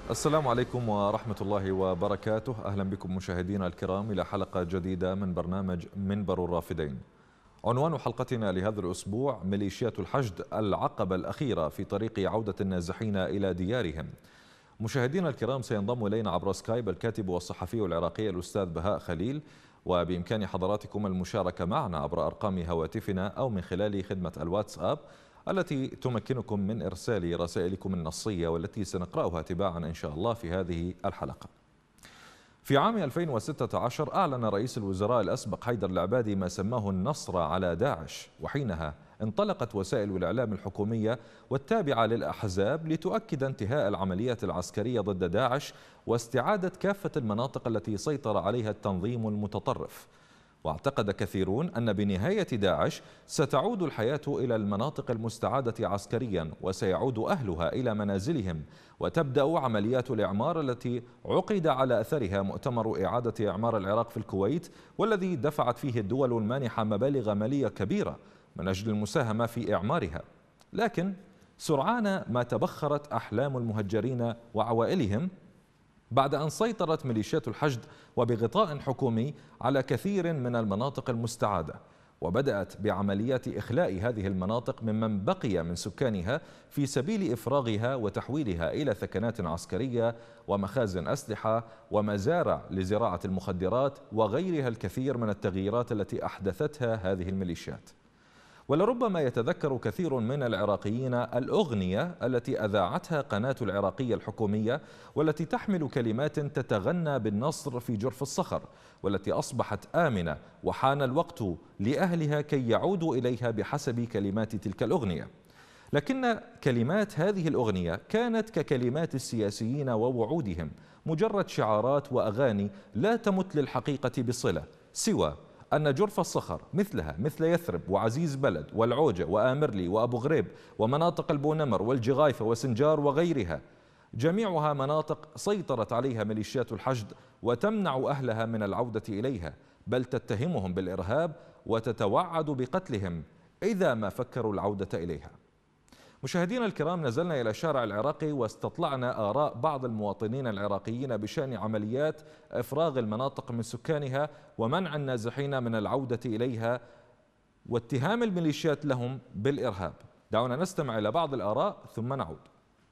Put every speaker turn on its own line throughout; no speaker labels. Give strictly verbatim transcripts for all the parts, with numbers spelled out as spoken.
السلام عليكم ورحمة الله وبركاته. أهلا بكم مشاهدينا الكرام إلى حلقة جديدة من برنامج منبر الرافدين. عنوان حلقتنا لهذا الأسبوع: ميليشيات الحشد العقبة الأخيرة في طريق عودة النازحين إلى ديارهم. مشاهدينا الكرام، سينضم إلينا عبر سكايب الكاتب والصحفي العراقي الأستاذ بهاء خليل، وبإمكان حضراتكم المشاركة معنا عبر أرقام هواتفنا أو من خلال خدمة الواتساب التي تمكنكم من إرسال رسائلكم النصية والتي سنقرأها تباعا إن شاء الله في هذه الحلقة. في عام ألفين وستة عشر أعلن رئيس الوزراء الأسبق حيدر العبادي ما سماه النصر على داعش، وحينها انطلقت وسائل الإعلام الحكومية والتابعة للأحزاب لتؤكد انتهاء العمليات العسكرية ضد داعش واستعادة كافة المناطق التي سيطر عليها التنظيم المتطرف. واعتقد كثيرون أن بنهاية داعش ستعود الحياة إلى المناطق المستعادة عسكريا وسيعود أهلها إلى منازلهم، وتبدأ عمليات الإعمار التي عقد على أثرها مؤتمر إعادة إعمار العراق في الكويت، والذي دفعت فيه الدول المانحة مبالغ مالية كبيرة من أجل المساهمة في إعمارها. لكن سرعان ما تبخرت أحلام المهجرين وعوائلهم بعد أن سيطرت ميليشيات الحشد وبغطاء حكومي على كثير من المناطق المستعادة، وبدأت بعمليات إخلاء هذه المناطق ممن بقي من سكانها في سبيل إفراغها وتحويلها إلى ثكنات عسكرية ومخازن أسلحة ومزارع لزراعة المخدرات وغيرها الكثير من التغييرات التي أحدثتها هذه الميليشيات. ولربما يتذكر كثير من العراقيين الأغنية التي أذاعتها قناة العراقية الحكومية، والتي تحمل كلمات تتغنى بالنصر في جرف الصخر، والتي أصبحت آمنة وحان الوقت لأهلها كي يعودوا إليها بحسب كلمات تلك الأغنية. لكن كلمات هذه الأغنية كانت ككلمات السياسيين ووعودهم، مجرد شعارات وأغاني لا تمت للحقيقة بصلة، سوى أن جرف الصخر مثلها مثل يثرب وعزيز بلد والعوجة وآمرلي وأبو غريب ومناطق البونمر والجغايفة وسنجار وغيرها، جميعها مناطق سيطرت عليها ميليشيات الحشد وتمنع أهلها من العودة إليها، بل تتهمهم بالإرهاب وتتوعد بقتلهم إذا ما فكروا العودة إليها. مشاهدينا الكرام، نزلنا إلى الشارع العراقي واستطلعنا آراء بعض المواطنين العراقيين بشأن عمليات إفراغ المناطق من سكانها ومنع النازحين من العودة إليها واتهام الميليشيات لهم بالإرهاب. دعونا نستمع إلى بعض الآراء ثم نعود.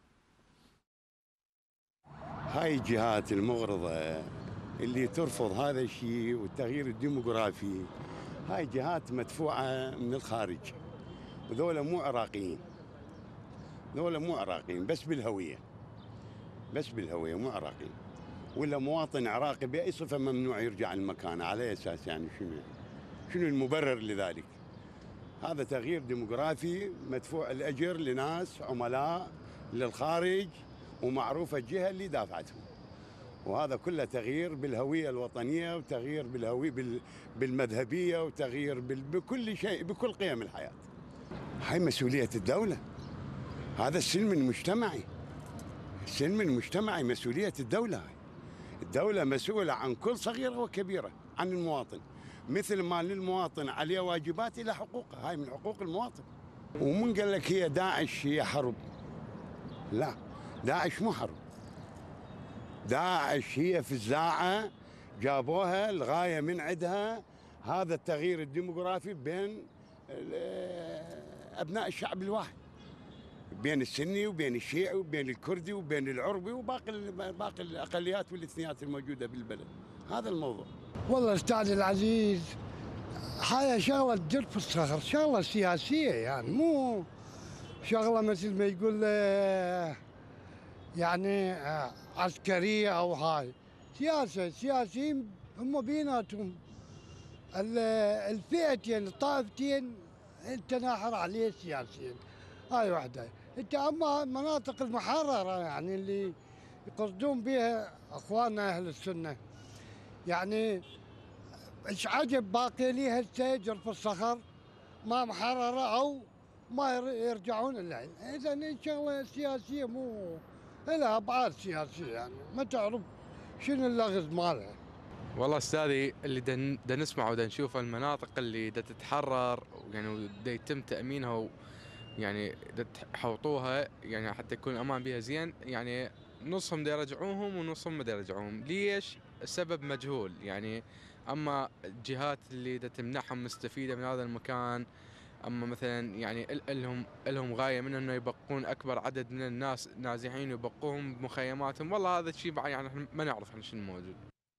هاي الجهات المغرضة اللي ترفض هذا الشيء والتغيير الديموغرافي، هاي جهات مدفوعة من الخارج، وذولا مو عراقيين، ذولا مو عراقيين بس بالهوية، بس بالهوية مو عراقيين. ولا مواطن عراقي بأي صفة ممنوع يرجع المكان، على أساس يعني شنو شنو المبرر لذلك؟ هذا تغيير ديموغرافي مدفوع الأجر لناس عملاء للخارج ومعروفة الجهة اللي دافعتهم، وهذا كله تغيير بالهوية الوطنية وتغيير بالهوية بالمذهبية وتغيير بكل شيء، بكل قيم الحياة. هاي مسؤولية الدولة، هذا السلم المجتمعي، السلم المجتمعي مسؤولية الدولة. الدولة مسؤولة عن كل صغيرة وكبيرة عن المواطن، مثل ما للمواطن عليه واجبات إلى حقوقه، هاي من حقوق المواطن. ومن قال لك هي داعش هي حرب؟ لا، داعش مو حرب، داعش هي فزاعة جابوها الغاية من عندها هذا التغيير الديموغرافي بين أبناء الشعب الواحد، بين السني وبين الشيعي وبين الكردي وبين العربي وباقي باقي الاقليات والاثنيات الموجوده بالبلد. هذا الموضوع.
والله استاذ العزيز، هاي شغله جرف الصخر، شغله سياسيه، يعني مو شغله مثل ما يقول يعني عسكريه او هاي سياسه. سياسيين هم بيناتهم الفئتين الطائفتين تناحر عليه السياسيين، هاي واحدة. انت اما المناطق المحررة يعني اللي يقصدون بها اخواننا اهل السنة، يعني ايش عجب باقي لي هسه جرف الصخر ما محررة او ما يرجعون الحين. اذا شغلة سياسية، مو لها ابعاد سياسية، يعني ما تعرف شنو اللغز مالها.
والله استاذي، اللي دا نسمع ودا نشوف المناطق اللي دا تتحرر يعني دا يتم تأمينها، يعني دا تحوطوها يعني حتى يكون الأمان بها زين، يعني نصهم دا يرجعوهم ونصهم ما دا يرجعوهم. ليش؟ السبب مجهول يعني. اما الجهات اللي دا تمنحهم مستفيده من هذا المكان، اما مثلا يعني ال- لهم لهم غايه من انه يبقون اكبر عدد من الناس نازحين ويبقوهم بمخيماتهم، والله هذا الشيء يعني احنا ما نعرف احنا شنو موجود.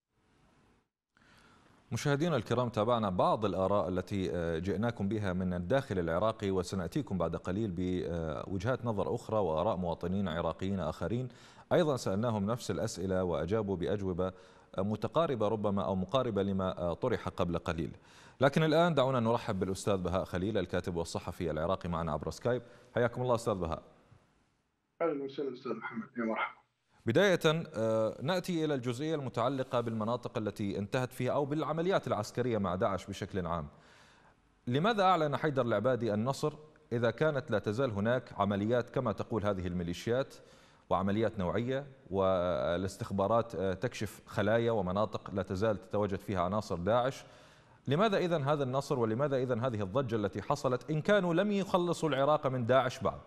مشاهدينا الكرام، تابعنا بعض الآراء التي جئناكم بها من الداخل العراقي، وسنأتيكم بعد قليل بوجهات نظر أخرى وآراء مواطنين عراقيين آخرين أيضا سألناهم نفس الأسئلة وأجابوا بأجوبة متقاربة ربما أو مقاربة لما طرح قبل قليل. لكن الآن دعونا نرحب بالأستاذ بهاء خليل، الكاتب والصحفي العراقي، معنا عبر سكايب. حياكم الله أستاذ بهاء.
أهلا وسهلا أستاذ محمد، يا مرحبا.
بداية نأتي إلى الجزئية المتعلقة بالمناطق التي انتهت فيها أو بالعمليات العسكرية مع داعش بشكل عام. لماذا أعلن حيدر العبادي النصر إذا كانت لا تزال هناك عمليات كما تقول هذه الميليشيات وعمليات نوعية، والاستخبارات تكشف خلايا ومناطق لا تزال تتواجد فيها عناصر داعش؟ لماذا إذن هذا النصر، ولماذا إذن هذه الضجة التي حصلت إن كانوا لم يخلصوا العراق من داعش بعد؟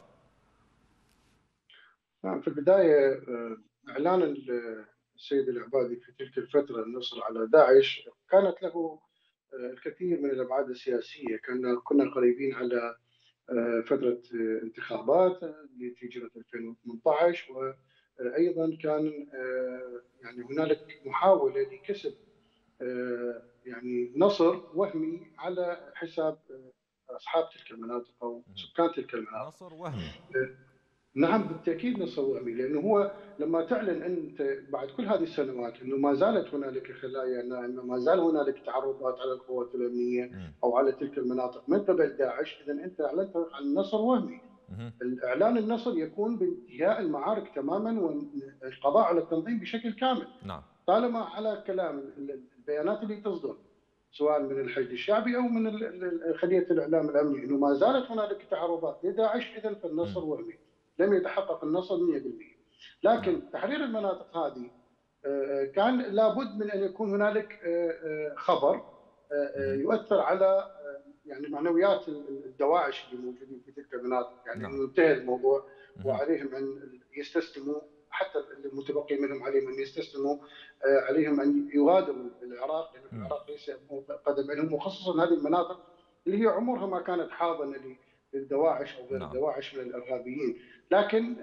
نعم، في البداية إعلان السيد العبادي في تلك الفترة النصر على داعش كانت له الكثير من الأبعاد السياسية. كنا كنا قريبين على فترة انتخابات لهجرة ألفين وثمانية عشر، وأيضا كان يعني هنالك محاولة لكسب يعني نصر وهمي على حساب أصحاب تلك المناطق أو سكان تلك المناطق.
نصر وهمي؟
نعم بالتاكيد نصر وهمي، لانه هو لما تعلن انت بعد كل هذه السنوات انه ما زالت هنالك خلايا ناعمه، ما زال هنالك تعرضات على القوات الامنيه او على تلك المناطق من قبل داعش، اذا انت اعلنت عن نصر وهمي. الاعلان النصر يكون بانتهاء المعارك تماما والقضاء على التنظيم بشكل كامل.
نعم.
طالما على كلام البيانات اللي تصدر سواء من الحشد الشعبي او من خليه الاعلام الامني انه ما زالت هنالك تعرضات لداعش، اذا فالنصر وهمي. لم يتحقق النصر مئة بالمئة. لكن تحرير المناطق هذه كان لابد من ان يكون هنالك خبر يؤثر على يعني معنويات الدواعش اللي موجودين في تلك المناطق، يعني انه انتهى الموضوع وعليهم ان يستسلموا، حتى المتبقي منهم عليهم ان يستسلموا، عليهم ان يغادروا العراق، لان العراق ليس قدم لهم، وخصوصا هذه المناطق اللي هي عمرها ما كانت حاضنه للدواعش او غير الدواعش من الارهابيين. لكن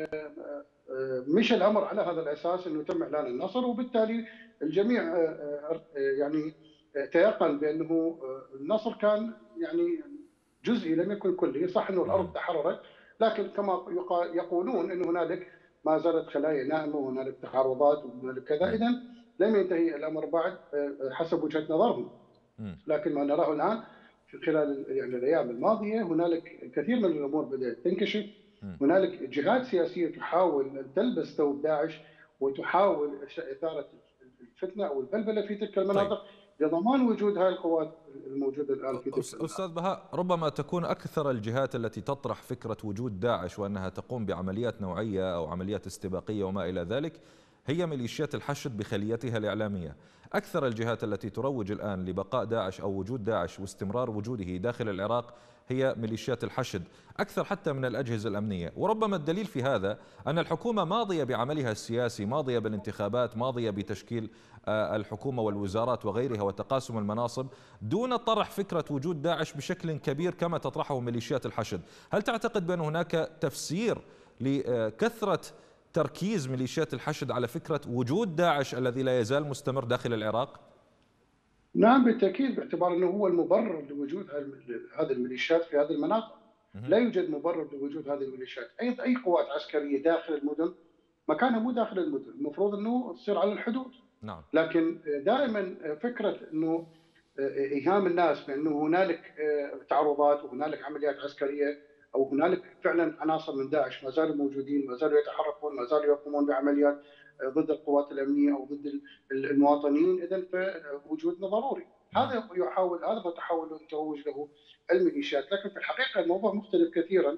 مشى الامر على هذا الاساس انه تم اعلان النصر، وبالتالي الجميع يعني تيقن بانه النصر كان يعني جزئي لم يكن كلي. صح انه الارض تحررت، لكن كما يقولون انه هنالك ما زالت خلايا ناعمه وهنالك تحرضات وهنالك كذا، اذا لم ينتهي الامر بعد حسب وجهه نظرهم. لكن ما نراه الان في خلال يعني الايام الماضيه هنالك الكثير من الامور بدات تنكشف. هنالك جهات سياسيه تحاول ان تلبس ثوب داعش وتحاول اثاره الفتنه او البلبله في تلك المناطق لضمان وجود هذه القوات الموجوده الان في تلك المناطق.
استاذ بهاء، ربما تكون اكثر الجهات التي تطرح فكره وجود داعش وانها تقوم بعمليات نوعيه او عمليات استباقيه وما الى ذلك هي ميليشيات الحشد بخليتها الاعلاميه. اكثر الجهات التي تروج الان لبقاء داعش او وجود داعش واستمرار وجوده داخل العراق هي ميليشيات الحشد، أكثر حتى من الأجهزة الأمنية. وربما الدليل في هذا أن الحكومة ماضية بعملها السياسي، ماضية بالانتخابات، ماضية بتشكيل الحكومة والوزارات وغيرها وتقاسم المناصب دون طرح فكرة وجود داعش بشكل كبير كما تطرحه ميليشيات الحشد. هل تعتقد بأن هناك تفسير لكثرة تركيز ميليشيات الحشد على فكرة وجود داعش الذي لا يزال مستمر داخل العراق؟
نعم بالتأكيد، باعتبار أنه هو المبرر لوجود هذه الميليشيات في هذه المناطق. لا يوجد مبرر لوجود هذه الميليشيات. أي أي قوات عسكرية داخل المدن مكانها مو داخل المدن، المفروض أنه تصير على الحدود.
نعم.
لكن دائما فكرة أنه إيهام الناس بأنه هنالك تعرضات وهنالك عمليات عسكرية أو هنالك فعلا عناصر من داعش ما زالوا موجودين، ما زالوا يتحركون، ما زالوا يقومون بعمليات ضد القوات الامنيه او ضد المواطنين، اذا فوجودنا ضروري. هذا يحاول هذا ما تحاول ان تروج له الميليشيات، لكن في الحقيقه الموضوع مختلف كثيرا.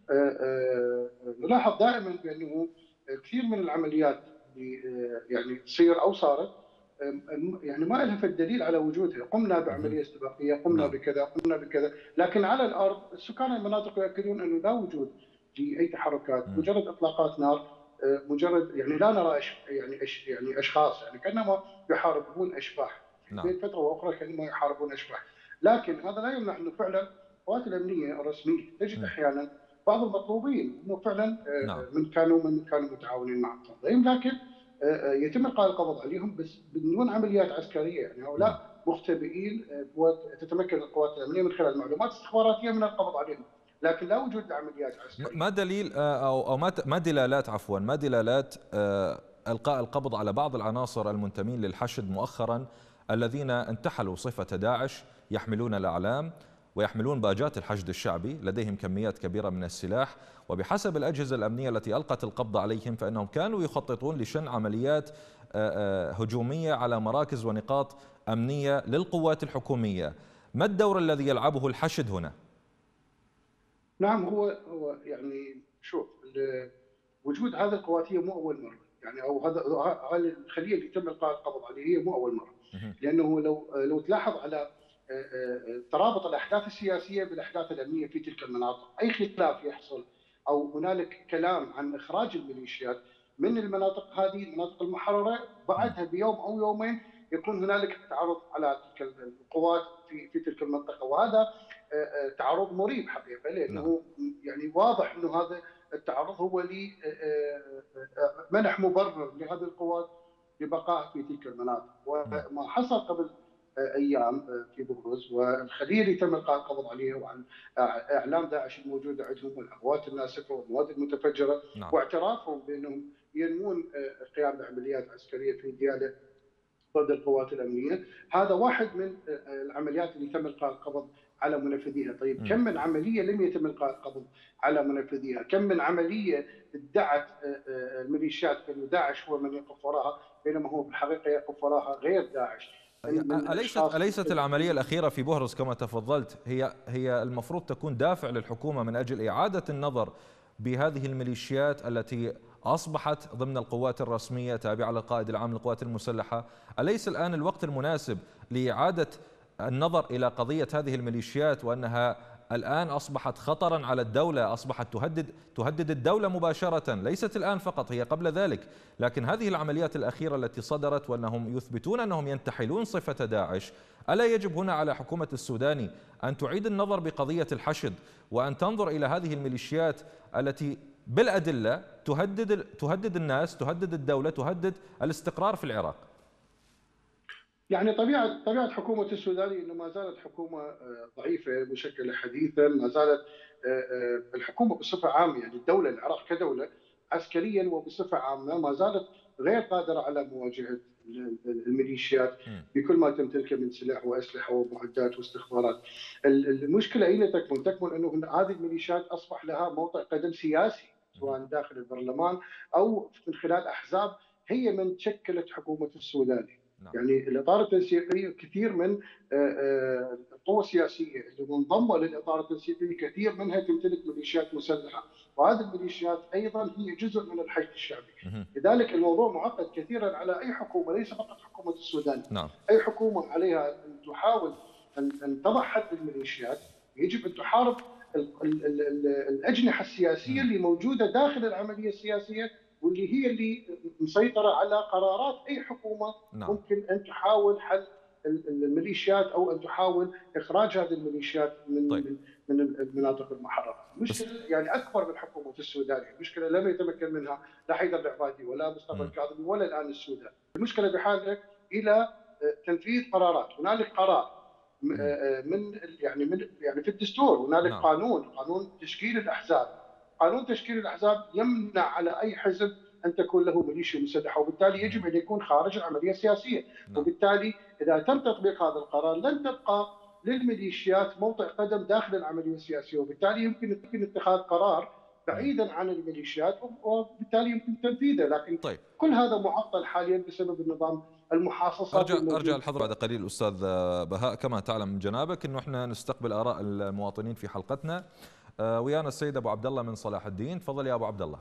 نلاحظ دائما بانه كثير من العمليات اللي يعني تصير او صارت يعني ما لها في الدليل على وجودها. قمنا بعمليه استباقيه، قمنا بكذا، قمنا بكذا، لكن على الارض سكان المناطق يؤكدون انه لا وجود لاي تحركات، مجرد اطلاقات نار مجرد يعني لا نرى أش يعني أش يعني اشخاص، يعني كانما يحاربون اشباح.
نعم.
بين فتره واخرى كانما يحاربون اشباح، لكن هذا لا يمنع انه فعلا القوات الامنيه الرسميه تجد
م.
احيانا بعض المطلوبين هم فعلا
نعم.
من كانوا من كانوا متعاونين مع التنظيم، لكن يتم القاء القبض عليهم بس بدون عمليات عسكريه. يعني هؤلاء مختبئين، تتمكن القوات الامنيه من خلال معلومات استخباراتيه من القبض عليهم، لكن لا وجود لعمليات عسكريه.
ما دليل او او ما ما دلالات عفوا ما دلالات القاء القبض على بعض العناصر المنتمين للحشد مؤخرا الذين انتحلوا صفه داعش، يحملون الاعلام ويحملون باجات الحشد الشعبي، لديهم كميات كبيرة من السلاح، وبحسب الأجهزة الأمنية التي ألقت القبض عليهم فإنهم كانوا يخططون لشن عمليات هجومية على مراكز ونقاط أمنية للقوات الحكومية. ما الدور الذي يلعبه الحشد هنا؟
نعم، هو هو يعني شوف، وجود هذه القوات هي مو أول مرة، يعني أو هذا هذه الخلية اللي تم إلقاء القبض عليها هي مو أول مرة، لأنه لو لو تلاحظ على ترابط الاحداث السياسيه بالاحداث الامنيه في تلك المناطق، اي خلاف يحصل او هنالك كلام عن اخراج الميليشيات من المناطق هذه، المناطق المحرره، بعدها بيوم او يومين يكون هنالك تعرض على تلك القوات في في تلك المنطقه، وهذا تعرض مريب حقيقه، لانه يعني واضح انه هذا التعرض هو لي منح مبرر لهذه القوات لبقائها في تلك المناطق. وما حصل قبل ايام في بغروز والخليه اللي تم القاء القبض عليها، وعن اعلام داعش الموجوده عندهم والعبوات الناسفه والمواد المتفجره،
نعم.
واعترافهم بانهم ينمون القيام بعمليات عسكريه في دياله ضد القوات الامنيه، هذا واحد من العمليات اللي تم القاء القبض على منفذيها. طيب م. كم من عمليه لم يتم القاء القبض على منفذيها؟ كم من عمليه ادعت الميليشيات بان داعش هو من يقف وراها، بينما هو بالحقيقه يقف وراها غير داعش.
أليست أليست العملية الأخيرة في بهرز كما تفضلت هي هي المفروض تكون دافع للحكومة من أجل إعادة النظر بهذه الميليشيات التي أصبحت ضمن القوات الرسمية تابعة للقائد العام للقوات المسلحة؟ أليس الآن الوقت المناسب لإعادة النظر إلى قضية هذه الميليشيات وأنها الآن أصبحت خطرا على الدولة، أصبحت تهدد تهدد الدولة مباشرة، ليست الآن فقط، هي قبل ذلك، لكن هذه العمليات الأخيرة التي صدرت وأنهم يثبتون أنهم ينتحلون صفة داعش، ألا يجب هنا على حكومة السوداني أن تعيد النظر بقضية الحشد وأن تنظر إلى هذه الميليشيات التي بالأدلة تهدد تهدد الناس، تهدد الدولة، تهدد الاستقرار في العراق؟
يعني طبيعه طبيعه حكومه السوداني انه ما زالت حكومه ضعيفه مشكله حديثا، ما زالت الحكومه بصفه عامه، يعني الدوله العراق كدوله عسكريا وبصفه عامه ما زالت غير قادره على مواجهه الميليشيات بكل ما تمتلكه من سلاح واسلحه ومعدات واستخبارات. المشكله اين تكمن؟ تكمن انه هذه الميليشيات اصبح لها موطئ قدم سياسي سواء داخل البرلمان او من خلال احزاب هي من شكلت حكومه السوداني. نعم. يعني الاطار التنسيقي كثير من القوى السياسيه اللي منضمه للاطار التنسيقي كثير منها تمتلك ميليشيات مسلحه، وهذه الميليشيات ايضا هي جزء من الحشد الشعبي. لذلك الموضوع معقد كثيرا على اي حكومه، ليس فقط حكومه السودان. نعم. اي حكومه عليها ان تحاول ان تضع حد للميليشيات، يجب ان تحارب الاجنحه السياسيه اللي موجوده داخل العمليه السياسيه، واللي هي اللي مسيطرة على قرارات أي حكومة. نعم. ممكن أن تحاول حل الميليشيات أو أن تحاول إخراج هذه الميليشيات من طيب. من المناطق المحررة. مشكلة يعني أكبر من حكومة السودان، المشكلة لم يتمكن منها لا حيدر العبادي ولا مصطفى الكاظمي ولا الآن السودان. المشكلة بحاجة إلى تنفيذ قرارات. هنالك قرار من يعني من يعني في الدستور، هنالك نعم. قانون قانون تشكيل الأحزاب. قانون تشكيل الأحزاب يمنع على أي حزب أن تكون له ميليشيا مسلحة، وبالتالي يجب أن يكون خارج العملية السياسية. نعم. وبالتالي إذا تم تطبيق هذا القرار لن تبقى للميليشيات موطئ قدم داخل العملية السياسية، وبالتالي يمكن يمكن اتخاذ قرار بعيدا عن الميليشيات وبالتالي يمكن تنفيذه. لكن طيب. كل هذا معطل حاليا بسبب النظام المحاصصات.
ارجع ارجع الحضور بعد قليل استاذ بهاء. كما تعلم من جنابك انه احنا نستقبل اراء المواطنين في حلقتنا. ويانا السيد ابو عبد الله من صلاح الدين، تفضل يا ابو عبد الله.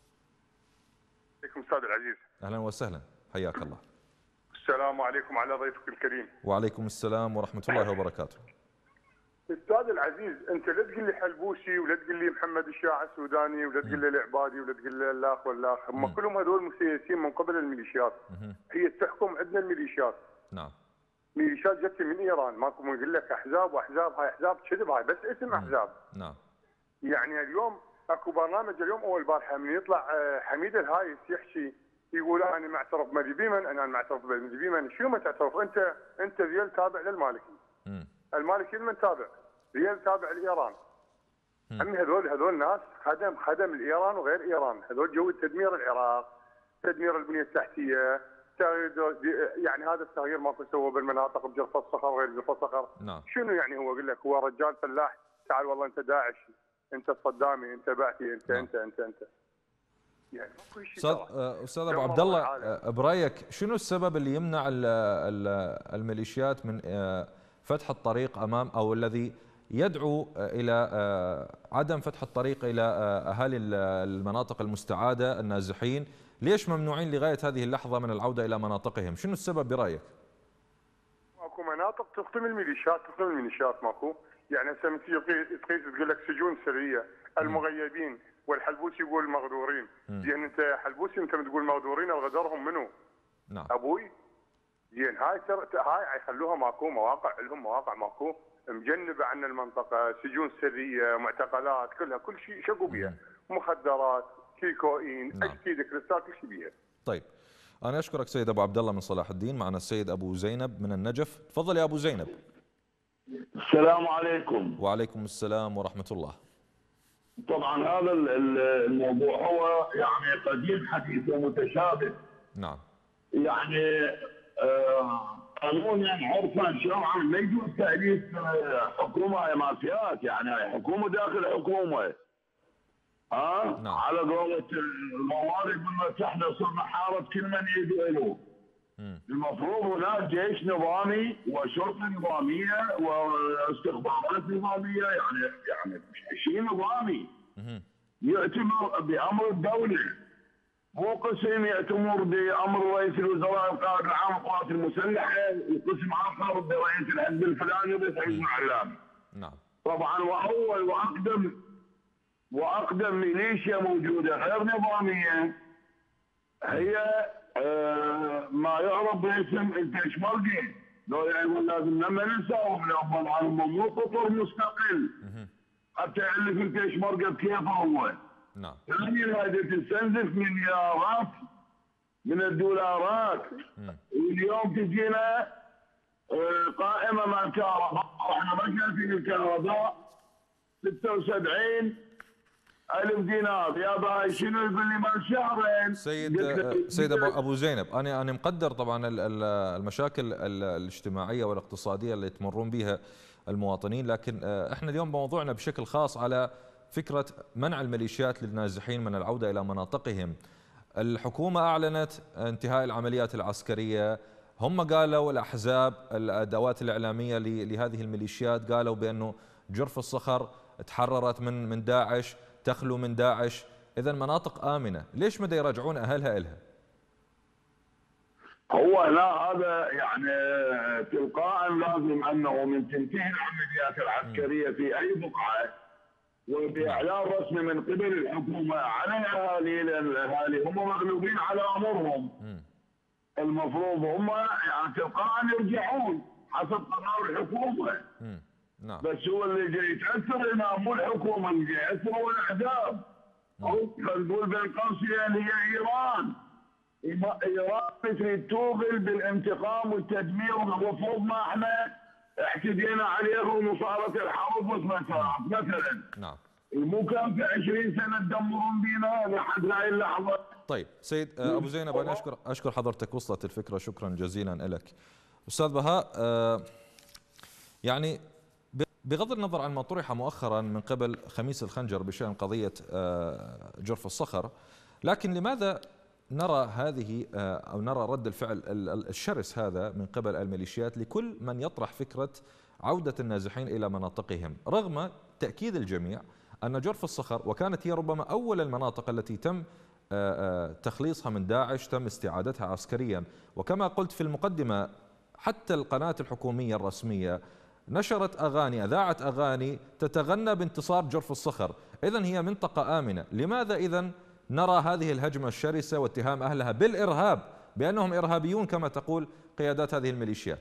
عليكم استاذ العزيز.
اهلا وسهلا، حياك الله.
السلام عليكم على ضيفك الكريم.
وعليكم السلام ورحمه الله وبركاته.
استاذ العزيز، انت لا تقول لي حلبوسي ولا تقول لي محمد الشاع السوداني ولا تقول لي العبادي ولا تقول لي الاخ والاخ، هم كلهم هذول مسيسين من قبل الميليشيات. هي تحكم عندنا الميليشيات.
نعم.
ميليشيات جت من ايران، ماكو يقول لك احزاب واحزاب، هاي احزاب كذب، هاي بس اسم احزاب.
نعم.
يعني اليوم اكو برنامج اليوم اول البارحه من يطلع حميد الهايس يحكي يقول انا معترف بمهدي بيمن، انا معترف بمهدي بيمن، شو ما تعترف انت؟ انت ريال تابع للمالكي.
مم.
المالكي من تابع؟ ريال تابع لايران. عمي هذول هذول ناس خدم خدم الايران وغير ايران، هذول جو تدمير العراق، تدمير البنيه التحتيه، يعني هذا التغيير ماكو سوى بالمناطق بجرف الصخر وغير جرف الصخر.
نعم.
شنو يعني هو يقول لك هو رجال فلاح، تعال والله انت داعش، انت الصدامي، انت بعثي، انت
نعم.
انت انت انت يعني ماكو شيء.
استاذ استاذ ابو عبد الله، برايك شنو السبب اللي يمنع الميليشيات من فتح الطريق امام، او الذي يدعو الى عدم فتح الطريق الى اهالي المناطق المستعاده النازحين؟ ليش ممنوعين لغايه هذه اللحظه من العوده الى مناطقهم؟ شنو السبب برايك؟
ماكو مناطق تخدم الميليشيات، تخدم الميليشيات ماكو، يعني هسه من تقيس تقول لك سجون سريه، المغيبين والحلبوسي يقول المغدورين، زين انت حلبوسي انت تقول مغدورين، الغدرهم منو؟
نعم.
ابوي. زين هاي هاي يخلوها ماكو، مواقع لهم مواقع ماكو مجنبه عن المنطقه، سجون سريه، معتقلات، كلها كل شيء شقوا بيها، مخدرات، كيكوين،
نعم.
اشكي كريستال، كل شيء بيها.
طيب انا اشكرك سيد ابو عبد الله من صلاح الدين. معنا السيد ابو زينب من النجف، تفضل يا ابو زينب.
السلام عليكم.
وعليكم السلام ورحمه الله.
طبعا هذا الموضوع هو يعني قديم حديث ومتشابه.
نعم.
يعني آه قانونا عرفا شرعا ما يجوز تأليف حكومه مافيات، يعني حكومه داخل حكومه. ها؟ آه؟
نعم.
على قولة الموارد المتحدة صرنا حارب كل من يدعو له. المفروض هناك جيش نظامي وشرطه نظاميه واستخبارات نظاميه، يعني يعني شيء نظامي يأتمر بامر الدوله، مو قسم يأتمر بامر رئيس الوزراء القائد العام للقوات المسلحه، وقسم اخر برئيس الحزب الفلاني ورئيس الحزب الاعلامي.
نعم.
طبعا واول واقدم واقدم ميليشيا موجوده غير نظاميه هي آه ما يعرف باسم البيشمركي. لو يعني لازم لما ننساهم لهم مو قطر مستقل حتى يالف البيشمركي بكيفه هو.
نعم.
ثانيا هذه تستنزف مليارات من الدولارات، واليوم تجينا آه قائمه مع الكهرباء، احنا ما شايفين الكهرباء ستة وسبعين ألف دينار، يا باي شنو يقول لي مال شهرين.
سيد سيد ابو ابو زينب، انا انا مقدر طبعا المشاكل الاجتماعيه والاقتصاديه اللي تمرون بها المواطنين، لكن احنا اليوم موضوعنا بشكل خاص على فكره منع الميليشيات للنازحين من العوده الى مناطقهم. الحكومه اعلنت انتهاء العمليات العسكريه، هم قالوا الاحزاب الادوات الاعلاميه لهذه الميليشيات قالوا بانه جرف الصخر تحررت من من داعش، تخلو من داعش، إذا مناطق آمنة، ليش ما يرجعون أهلها إلها؟
هو لا، هذا يعني تلقاء لازم أنه من تنتهي العمليات العسكرية في أي بقعة وبإعلان رسمي من قبل الحكومة على الأهالي، لأن الأهالي هم مغلوبين على أمرهم. المفروض هم يعني تلقاء يرجعون حسب قرار الحكومة.
نعم.
بس هو اللي جاي يتاثر هنا مو الحكومه، اللي جاي يتاثر هو الاحزاب. او نقول بين قوسين هي ايران. ايران تريد توغل بالانتقام والتدمير، والمفروض ما احنا اعتدينا عليهم وصارت الحرب مثلا مثلا.
نعم.
مو كان في عشرين سنه تدمرون بينا لحد هاي اللحظه.
طيب سيد ابو زينب، انا اشكر اشكر حضرتك، وصلت الفكره، شكرا جزيلا لك. استاذ بهاء، يعني بغض النظر عن ما طرح مؤخرا من قبل خميس الخنجر بشأن قضية جرف الصخر، لكن لماذا نرى هذه أو نرى رد الفعل الشرس هذا من قبل الميليشيات لكل من يطرح فكرة عودة النازحين إلى مناطقهم، رغم تأكيد الجميع أن جرف الصخر، وكانت هي ربما أول المناطق التي تم تخليصها من داعش، تم استعادتها عسكريا، وكما قلت في المقدمة حتى القناة الحكومية الرسمية نشرت أغاني، أذاعت أغاني تتغنى بانتصار جرف الصخر، إذن هي منطقة آمنة. لماذا إذن نرى هذه الهجمة الشرسة واتهام أهلها بالإرهاب بأنهم إرهابيون كما تقول قيادات هذه الميليشيات؟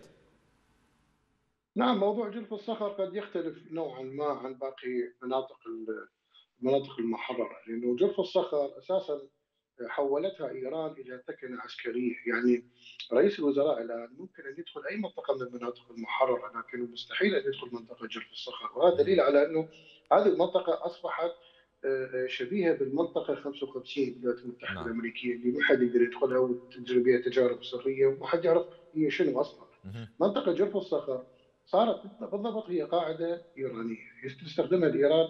نعم، موضوع جرف الصخر قد يختلف نوعا ما عن باقي مناطق المناطق المحررة، لأنه جرف الصخر أساسا حولتها إيران إلى ثكنة عسكرية. يعني رئيس الوزراء الآن ممكن أن يدخل أي منطقة من المناطق المحررة، لكن مستحيل أن يدخل منطقة جرف الصخر، وهذا دليل على أنه هذه المنطقة أصبحت شبيهة بالمنطقة خمسة وخمسين بالولايات المتحدة
نعم.
الأمريكية، اللي ما حد يقدر يدخلها وتجري بها تجارب سرية وما حد يعرف هي شنو أصلا. منطقة جرف الصخر صارت بالضبط هي قاعدة إيرانية تستخدمها الإيران،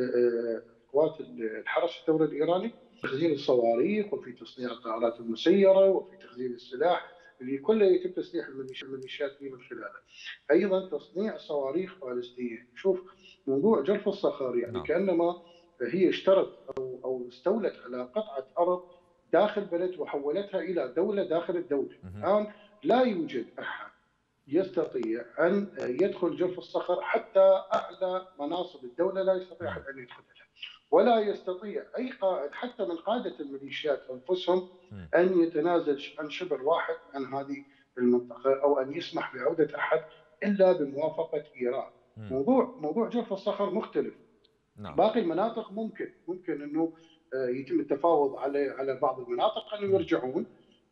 قوات الحرس الثوري الإيراني في تخزين الصواريخ وفي تصنيع الطائرات المسيرة وفي تخزين السلاح اللي كله يتم تسليح الميليشيات به من خلاله. أيضا تصنيع صواريخ باليستية. شوف موضوع جرف الصخر يعني نعم. كأنما هي اشترت أو أو استولت على قطعة أرض داخل بلد وحولتها إلى دولة داخل الدولة. الآن لا يوجد أحد يستطيع أن يدخل جرف الصخر، حتى أعلى مناصب الدولة لا يستطيع أحد أن يدخلها، ولا يستطيع أي قائد حتى من قادة الميليشيات أنفسهم أن يتنازل عن شبر واحد عن هذه المنطقة أو أن يسمح بعودة أحد إلا بموافقة إيران. موضوع موضوع جرف الصخر مختلف. نعم. باقي المناطق ممكن ممكن أنه يتم التفاوض على على بعض المناطق أنه يرجعون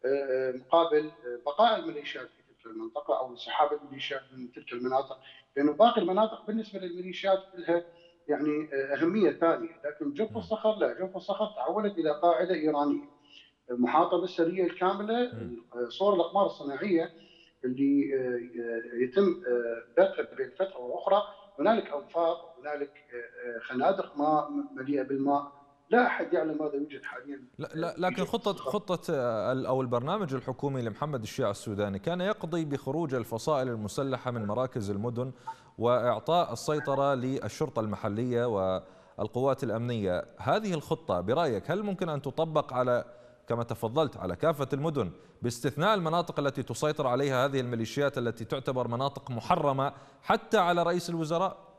مقابل بقاء الميليشيات في المنطقة أو انسحاب الميليشيات من تلك المناطق، لأنه باقي المناطق بالنسبة للميليشيات لها يعني أهمية ثانية. لكن جرف الصخر لا، جرف الصخر تحولت إلى قاعدة إيرانية محاطة بالسرية الكاملة. صور الأقمار الصناعية اللي يتم بثها بين فترة وأخرى، هنالك أنفاق، هنالك خنادق ماء مليئة بالماء، لا أحد يعلم ماذا يوجد حاليا.
لا, لا لكن خطة خطة أو البرنامج الحكومي لمحمد الشيع السوداني كان يقضي بخروج الفصائل المسلحة من مراكز المدن وإعطاء السيطرة للشرطة المحلية والقوات الأمنية. هذه الخطة برأيك هل ممكن أن تطبق على كما تفضلت على كافة المدن باستثناء المناطق التي تسيطر عليها هذه الميليشيات التي تعتبر مناطق محرمة حتى على رئيس الوزراء؟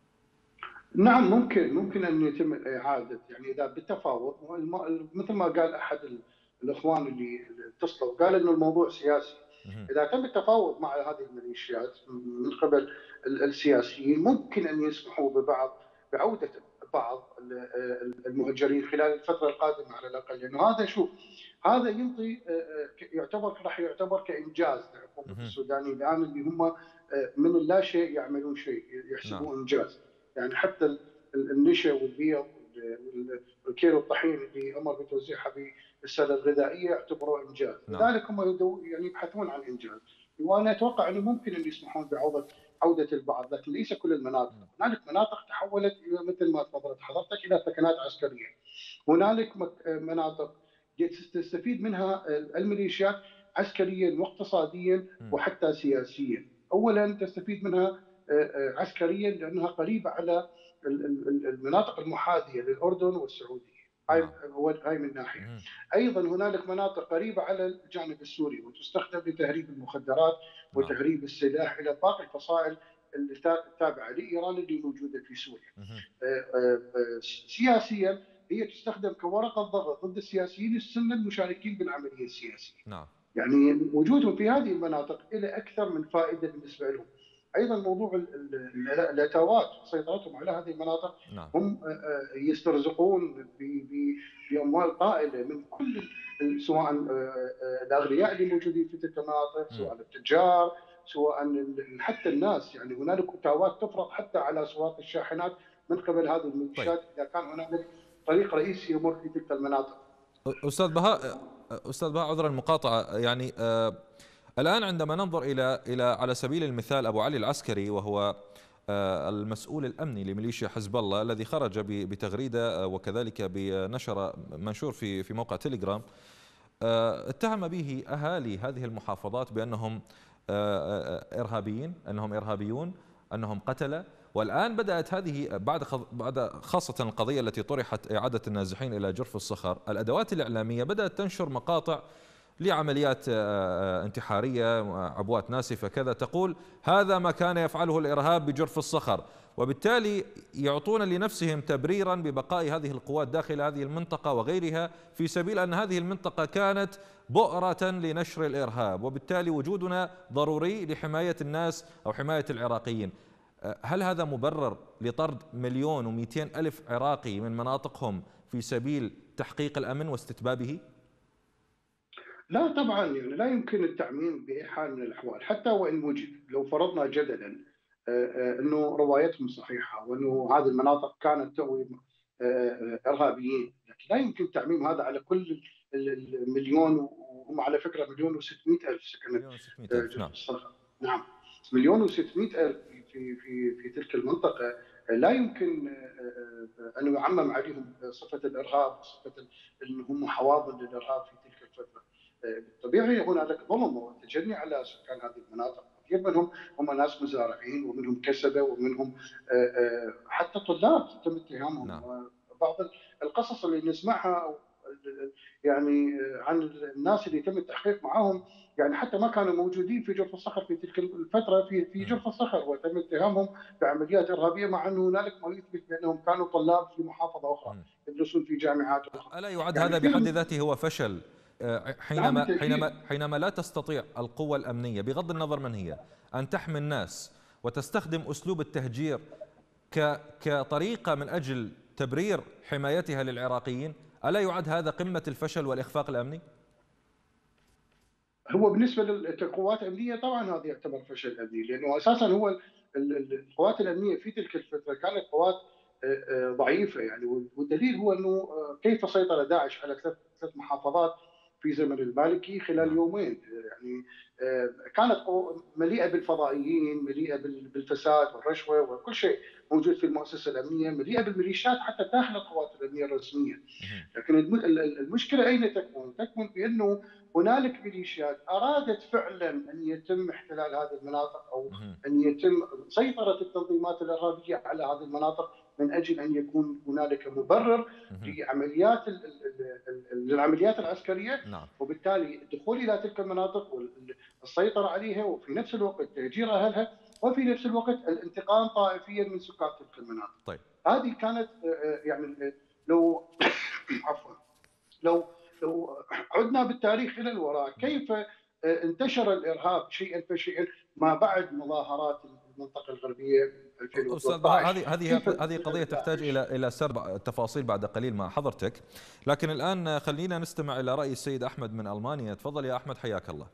نعم، ممكن ممكن أن يتم إعادة، يعني إذا بالتفاوض، مثل ما قال أحد الإخوان اللي اتصلوا قال إنه الموضوع سياسي. إذا تم التفاوض مع هذه الميليشيات من قبل السياسيين ممكن أن يسمحوا ببعض بعودة بعض المهجرين خلال الفترة القادمة على الأقل، لأنه يعني هذا شوف هذا ينطي يعتبر راح يعتبر كإنجاز للحكومة السودانية الآن، اللي هم من اللا شيء يعملون شيء يحسبون نعم. إنجاز. يعني حتى النشا والبيض والكيلو الطحين اللي امر بتوزيعها بالسله الغذائيه يعتبروا انجاز، لذلك هم يعني يبحثون عن انجاز، وانا اتوقع انه ممكن ان يسمحون بعوده عوده البعض، لكن ليس كل المناطق. هنالك مناطق تحولت الى مثل ما تفضلت حضرتك الى ثكنات عسكريه، هنالك مناطق تستفيد منها الميليشيات عسكريا واقتصاديا وحتى سياسيا. اولا تستفيد منها عسكريا لانها قريبه على المناطق المحاذيه للاردن والسعوديه، هاي هاي من ناحيه. ايضا هنالك مناطق قريبه على الجانب السوري وتستخدم لتهريب المخدرات وتهريب السلاح الى باقي الفصائل التابعه لايران اللي موجوده في سوريا. سياسيا هي تستخدم كورقه ضغط ضد السياسيين السنه المشاركين بالعمليه السياسيه. نعم. يعني وجودهم في هذه المناطق الى اكثر من فائده بالنسبه لهم. ايضا موضوع الاتاوات سيطرتهم على هذه المناطق، نعم. هم يسترزقون باموال طائله من كل سواء الاغنياء اللي موجودين في تلك المناطق، سواء التجار، سواء حتى الناس. يعني هنالك اتاوات تفرض حتى على سواق الشاحنات من قبل هذه الميليشيات اذا كان هنالك طريق رئيسي يمر في تلك المناطق.
استاذ بهاء استاذ بهاء عذرا المقاطعه، يعني آه الآن عندما ننظر إلى إلى على سبيل المثال أبو علي العسكري، وهو المسؤول الأمني لميليشيا حزب الله الذي خرج بتغريدة وكذلك بنشر منشور في في موقع تيليجرام، اتهم به أهالي هذه المحافظات بأنهم إرهابيين، أنهم إرهابيون، أنهم قتلة. والآن بدأت هذه بعد بعد خاصة القضية التي طرحت إعادة النازحين إلى جرف الصخر، الأدوات الإعلامية بدأت تنشر مقاطع لعمليات انتحارية، عبوات ناسفة كذا، تقول هذا ما كان يفعله الإرهاب بجرف الصخر، وبالتالي يعطون لنفسهم تبريرا ببقاء هذه القوات داخل هذه المنطقة وغيرها في سبيل أن هذه المنطقة كانت بؤرة لنشر الإرهاب، وبالتالي وجودنا ضروري لحماية الناس أو حماية العراقيين. هل هذا مبرر لطرد مليون ومئتين ألف عراقي من مناطقهم في سبيل تحقيق الأمن واستتبابه؟
لا طبعا، يعني لا يمكن التعميم بأي حال من الأحوال، حتى وإن وجد، لو فرضنا جدلا أنه روايتهم صحيحة وأنه هذه المناطق كانت تؤوي إرهابيين، لكن لا يمكن تعميم هذا على كل المليون، وهم على فكرة مليون وستمائة ألف سكنت جرف الصخر. نعم، مليون وستمائة ألف في في في تلك المنطقة. لا يمكن أن يعمم عليهم صفة الإرهاب، صفة أنهم حواضن للإرهاب في تلك الفترة. بالطبيعي هنالك ظلم وتجني على سكان هذه المناطق، كثير منهم هم ناس مزارعين ومنهم كسبة ومنهم حتى طلاب تم اتهامهم. نعم. بعض القصص اللي نسمعها يعني عن الناس اللي تم التحقيق معهم، يعني حتى ما كانوا موجودين في جرف الصخر في تلك الفترة في في جرف الصخر، وتم اتهامهم بعمليات إرهابية، مع أنه هنالك ما يثبت بأنهم كانوا طلاب في محافظة أخرى يدرسون في جامعات أخرى.
ألا يعد يعني هذا بحد ذاته هو فشل حينما حينما حينما لا تستطيع القوى الأمنية بغض النظر من هي أن تحمي الناس وتستخدم أسلوب التهجير كطريقة من أجل تبرير حمايتها للعراقيين؟ ألا يعد هذا قمة الفشل والإخفاق الأمني؟
هو بالنسبة للقوات الأمنية طبعا هذا يعتبر فشل أمني، لأنه أساسا هو القوات الأمنية في تلك الفترة كانت قوات ضعيفة يعني، والدليل هو أنه كيف سيطر داعش على ثلاث ثلاث محافظات في زمن المالكي خلال يومين. يعني كانت مليئة بالفضائيين، مليئة بالفساد والرشوة وكل شيء موجود في المؤسسة الأمنية، مليئة بالميليشيات حتى داخل القوات الأمنية الرسمية. لكن المشكلة أين تكمن؟ تكمن بأنه هنالك ميليشيات أرادت فعلا أن يتم احتلال هذه المناطق أو أن يتم سيطرة التنظيمات الإرهابية على هذه المناطق من أجل أن يكون هنالك مبرر لعمليات للعمليات العسكرية. نعم. وبالتالي الدخول إلى تلك المناطق والسيطرة عليها، وفي نفس الوقت تهجير أهلها، وفي نفس الوقت الانتقام طائفيا من سكان تلك المناطق.
طيب.
هذه كانت يعني لو عفوا لو لو عدنا بالتاريخ إلى الوراء كيف انتشر الإرهاب شيئا فشيئا ما بعد مظاهرات المنطقة الغربية ألفين وثلاثة عشر.
هذه هذه هذه قضية تحتاج إلى إلى سرد التفاصيل بعد قليل مع حضرتك، لكن الآن خلينا نستمع إلى رأي السيد أحمد من ألمانيا. تفضل يا أحمد، حياك الله.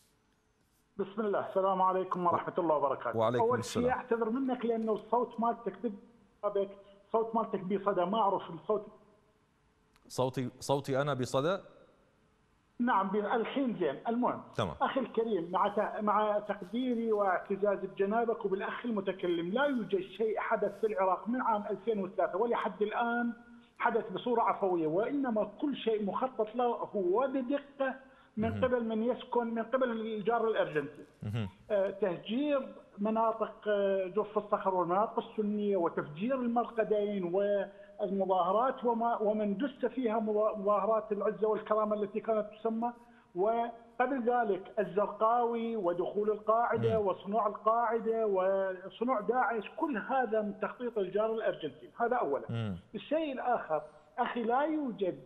بسم الله، السلام عليكم ورحمة الله وبركاته.
وعليكم
أول
السلام.
شيء أعتذر منك لأنه الصوت مالتك بك صوت مالتك بصدى، ما أعرف الصوت.
صوتي صوتي أنا بصدى؟
نعم الحين زين. المهم
تمام.
أخي الكريم، مع مع تقديري واعتزازي بجنابك وبالأخ المتكلم، لا يوجد شيء حدث في العراق من عام ألفين وثلاثة ولحد الآن حدث بصورة عفوية، وإنما كل شيء مخطط له وبدقة من قبل من يسكن من قبل الجار الأرجنتي. آه تهجير مناطق آه جرف الصخر والمناطق السنية، وتفجير المرقدين والمظاهرات وما ومن دس فيها مظاهرات العزة والكرامة التي كانت تسمى، وقبل ذلك الزرقاوي ودخول القاعدة وصنوع القاعدة وصنوع داعش، كل هذا من تخطيط الجار الأرجنتين. هذا أولا. الشيء الآخر أخي، لا يوجد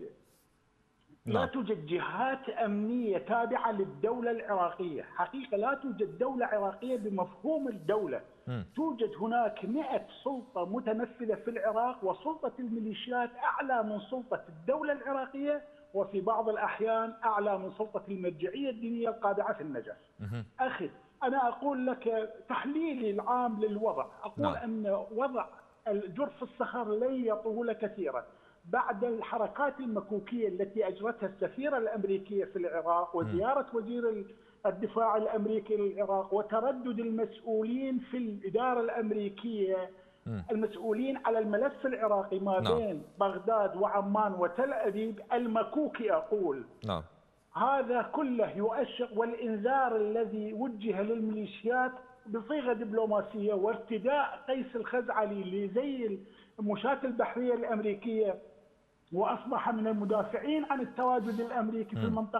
لا توجد جهات أمنية تابعة للدولة العراقية، حقيقة لا توجد دولة عراقية بمفهوم الدولة. م. توجد هناك مئة سلطة متنفذة في العراق، وسلطة الميليشيات أعلى من سلطة الدولة العراقية، وفي بعض الأحيان أعلى من سلطة المرجعية الدينية القابعة في النجف. م. أخي أنا أقول لك تحليلي العام للوضع، أقول نعم. أن وضع جرف الصخر لن يطول كثيرا بعد الحركات المكوكية التي أجرتها السفيرة الأمريكية في العراق وزيارة وزير الدفاع الأمريكي للعراق وتردد المسؤولين في الإدارة الأمريكية المسؤولين على الملف العراقي ما بين بغداد وعمان وتل أبيب المكوكي. أقول نعم. هذا كله يؤشر، والإنذار الذي وجه للميليشيات بصيغة دبلوماسية وارتداء قيس الخزعلي لزي المشاة البحرية الأمريكية، وأصبح من المدافعين عن التواجد الأمريكي م. في المنطقة،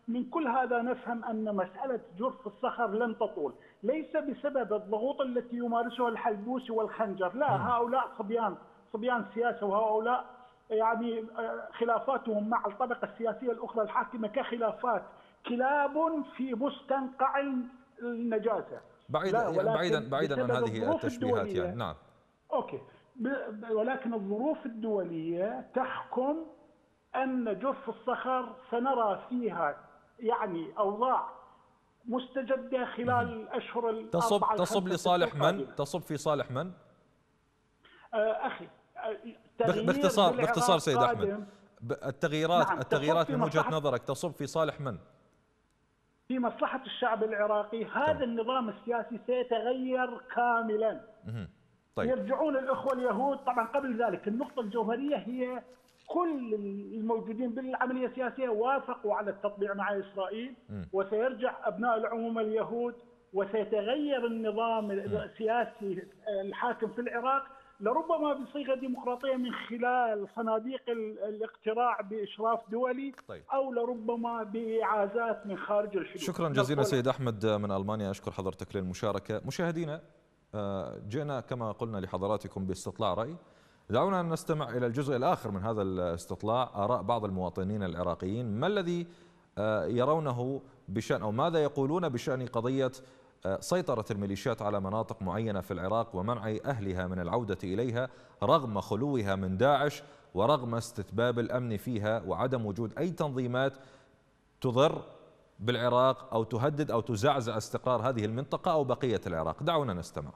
من كل هذا نفهم أن مسألة جرف الصخر لن تطول، ليس بسبب الضغوط التي يمارسها الحلبوسي والخنجر، لا، هؤلاء صبيان صبيان سياسة، وهؤلاء يعني خلافاتهم مع الطبقة السياسية الأخرى الحاكمة كخلافات كلاب في مستنقع النجاسة.
بعيدا بعيدا بعيدا عن هذه التشبيهات يعني. نعم.
اوكي، ولكن الظروف الدولية تحكم أن جرف الصخر سنرى فيها يعني أوضاع مستجدة خلال الأشهر الأربعة.
تصب تصب لصالح من؟ تصب في صالح من؟
أخي
باختصار باختصار سيد أحمد، التغييرات نعم. التغييرات من وجهة نظرك تصب في صالح من؟
في مصلحة الشعب العراقي. هذا طبعا. النظام السياسي سيتغير كاملا. طيب. يرجعون الأخوة اليهود طبعا. قبل ذلك النقطة الجوهرية هي كل الموجودين بالعملية السياسية وافقوا على التطبيع مع إسرائيل، م. وسيرجع أبناء العموم اليهود وسيتغير النظام السياسي الحاكم في العراق، لربما بصيغة ديمقراطية من خلال صناديق الاقتراع بإشراف دولي. طيب. أو لربما بإعازات من خارج الحدود.
شكرا جزيلا سيد أحمد من ألمانيا، أشكر حضرتك للمشاركة. مشاهدينا، جئنا كما قلنا لحضراتكم باستطلاع رأي. دعونا نستمع إلى الجزء الآخر من هذا الاستطلاع، آراء بعض المواطنين العراقيين، ما الذي يرونه بشأن أو ماذا يقولون بشأن قضية سيطرة الميليشيات على مناطق معينة في العراق ومنع أهلها من العودة إليها رغم خلوها من داعش ورغم استتباب الأمن فيها وعدم وجود أي تنظيمات تضر بالعراق أو تهدد أو تزعزع استقرار هذه المنطقة أو بقية العراق. دعونا نستمع.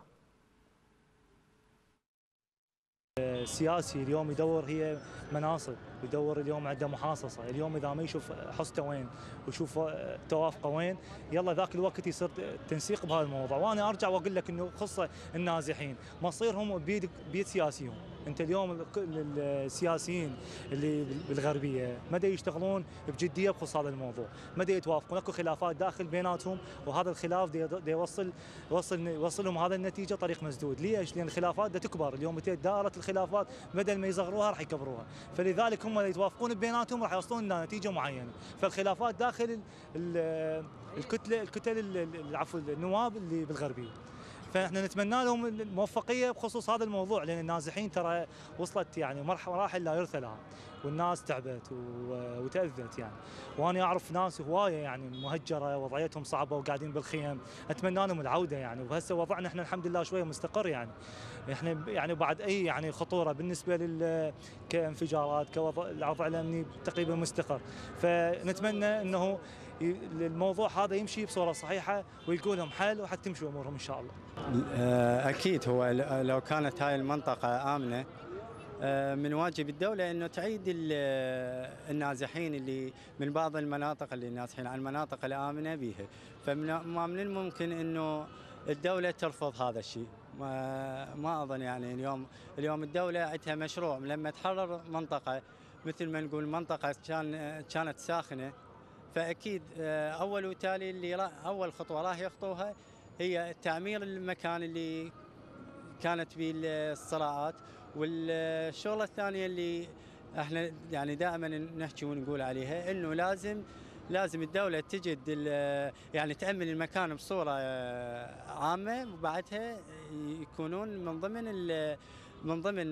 السياسي اليوم يدور هي مناصب، يدور اليوم عنده محاصصه، اليوم اذا ما يشوف حصته وين ويشوف توافقه وين، يلا ذاك الوقت يصير تنسيق بهذا الموضوع. وانا ارجع واقول لك انه خصه النازحين مصيرهم بيد بيد سياسيهم. انت اليوم السياسيين اللي بالغربيه ما يشتغلون بجديه بخصوص هذا الموضوع، ما يتوافقون، اكو خلافات داخل بيناتهم، وهذا الخلاف دي يوصل يوصل يوصلهم هذا النتيجه طريق مسدود. ليش؟ لان الخلافات دا تكبر، اليوم دائره الخلافات بدل ما يصغروها راح يكبروها، فلذلك هم يتوافقون بيناتهم راح يوصلون الى نتيجه معينه. فالخلافات داخل الكتله الكتل العفو النواب اللي بالغربيه، فاحنا نتمنى لهم الموفقيه بخصوص هذا الموضوع، لان النازحين ترى وصلت يعني مراحل لا يرثى لها، والناس تعبت وتاذت يعني. وانا اعرف ناس هوايه يعني مهجره وضعيتهم صعبه وقاعدين بالخيم، اتمنى لهم العوده يعني. وهسه وضعنا احنا الحمد لله شويه مستقر يعني، احنا يعني بعد اي يعني خطوره بالنسبه لل كانفجارات كوضع الوضع الامني تقريبا مستقر، فنتمنى انه الموضوع هذا يمشي بصوره صحيحه ويلقوا لهم حل وحتى تمشي امورهم ان شاء الله.
اكيد هو لو كانت هاي المنطقه امنه من واجب الدوله انه تعيد النازحين اللي من بعض المناطق اللي نازحين عن المناطق الامنه بها، فما من الممكن انه الدوله ترفض هذا الشيء. ما ما اظن يعني اليوم اليوم الدوله عندها مشروع لما تحرر منطقه مثل ما نقول منطقه كان كانت ساخنه، فاكيد اول وتالي اللي اول خطوه راح يخطوها هي تعمير المكان اللي كانت به الصراعات، والشغله الثانيه اللي احنا يعني دائما نحكي ونقول عليها انه لازم لازم الدوله تجد يعني تامن المكان بصوره عامه، وبعدها يكونون من ضمن من ضمن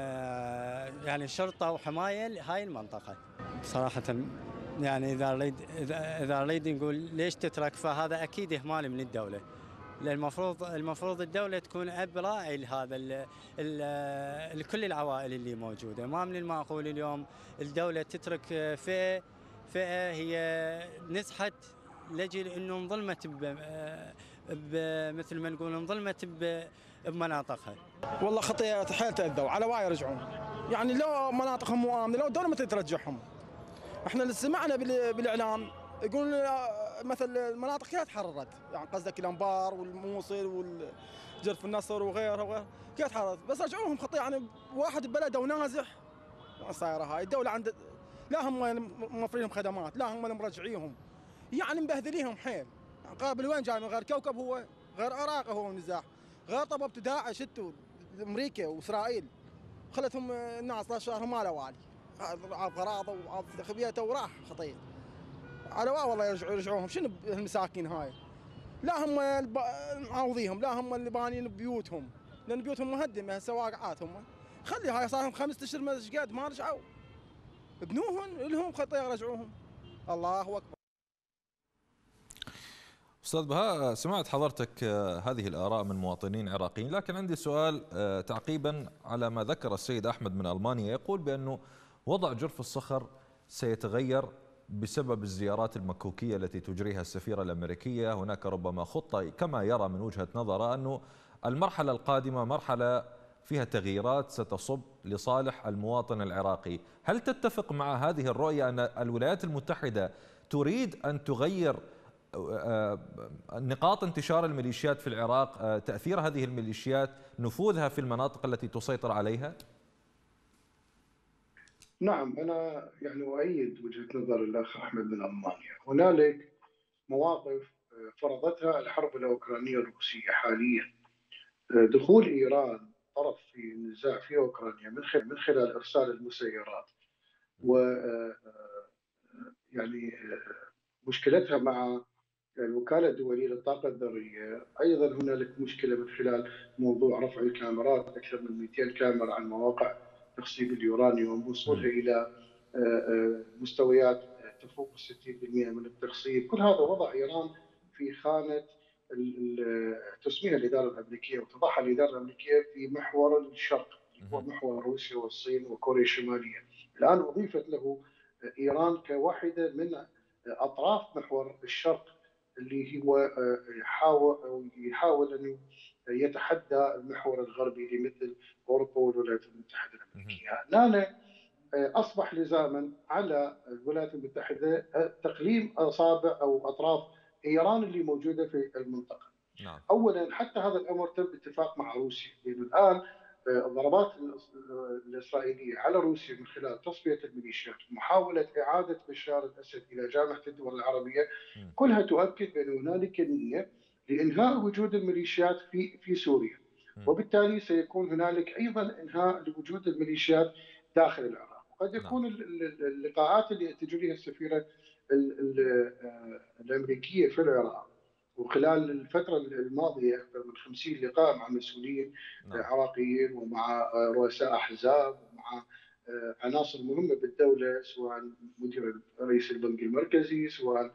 يعني شرطه وحمايه هاي المنطقه. بصراحه يعني اذا نريد اذا نريد نقول ليش تترك، فهذا اكيد اهمال من الدوله. المفروض المفروض الدوله تكون اب راعي لهذا لكل العوائل اللي موجوده. ما من المعقول اليوم الدوله تترك فئه فئه هي نزحت لاجل انه انظلمت مثل ما نقول انظلمت بمناطقها.
والله خطيه حيل تاذوا على واي يرجعون، يعني لو مناطقهم مو امنه لو الدوله ما ترجعهم. احنا اللي سمعنا بالاعلام يقولون مثل المناطق كلها تحررت، يعني قصدك الانبار والموصل والجرف النصر وغيرها وغيرها كلها تحررت، بس رجعوهم خطيه يعني واحد ببلده ونازح صايره هاي الدوله عند لا هم موفرين لهم خدمات، لا هم مرجعيهم، يعني مبهذليهم حيل. يعني قابل وين جاي من غير كوكب، هو غير عراق، هو النزاح غير طببت داعش انتوا امريكا واسرائيل خلتهم الناس ثلاث شهر ما له والي، عاب غراضه وعاب خبيته وراح خطيه. على واي والله يرجعوا يرجعوهم. شنو المساكين هاي؟ لا هم معوضيهم، لا هم اللي بانين بيوتهم، لان بيوتهم مهدمه هسه واقعات. هم خلي هاي صار لهم خمسة اشهر ما قد ما رجعوا، ابنوهم لهم خطيه يرجعوهم. الله اكبر.
أستاذ بهاء، سمعت حضرتك هذه الآراء من مواطنين عراقيين، لكن عندي سؤال تعقيبا على ما ذكر السيد أحمد من ألمانيا، يقول بأنه وضع جرف الصخر سيتغير بسبب الزيارات المكوكية التي تجريها السفيرة الأمريكية. هناك ربما خطة كما يرى من وجهة نظره أنه المرحلة القادمة مرحلة فيها تغييرات ستصب لصالح المواطن العراقي. هل تتفق مع هذه الرؤية أن الولايات المتحدة تريد أن تغير نقاط انتشار الميليشيات في العراق، تأثير هذه الميليشيات، نفوذها في المناطق التي تسيطر عليها؟
نعم، أنا يعني أؤيد وجهة نظر الأخ أحمد من ألمانيا. هنالك مواقف فرضتها الحرب الأوكرانية الروسية حاليا. دخول إيران طرف في النزاع في أوكرانيا من خلال من خلال إرسال المسيرات، و يعني مشكلتها مع الوكالة الدولية للطاقة الذرية. أيضا هنالك مشكلة من خلال موضوع رفع الكاميرات، أكثر من مئتين كاميرا عن مواقع تخصيب اليورانيوم، وصولها إلى مستويات تفوق ستين بالمئة من التخصيب. كل هذا وضع إيران في خانة تسميها الإدارة الأمريكية وتضعها الإدارة الأمريكية في محور الشرق، هو محور روسيا والصين وكوريا الشمالية. الآن أضيفت له إيران كواحدة من أطراف محور الشرق اللي هو يحاول يحاول أن يتحدى المحور الغربي لمثل أوروبا والولايات المتحدة الأمريكية. هنا أصبح لزاما على الولايات المتحدة تقليم أصابع أو أطراف إيران اللي موجودة في المنطقة.
نعم.
أولا حتى هذا الأمر تم باتفاق مع روسيا، لأن الآن الضربات الإسرائيلية على روسيا من خلال تصفية الميليشيات ومحاولة إعادة بشار الأسد إلى جامعة الدول العربية كلها تؤكد بأن هنالك نية لإنهاء وجود الميليشيات في في سوريا، وبالتالي سيكون هنالك أيضا إنهاء لوجود الميليشيات داخل العراق. وقد يكون اللقاءات اللي تجريها السفيرة الأمريكية في العراق وخلال الفترة الماضية أكثر من خمسين لقاء مع مسؤولين نعم. عراقيين ومع رؤساء أحزاب ومع عناصر مهمة بالدولة، سواء مدير رئيس البنك المركزي، سواء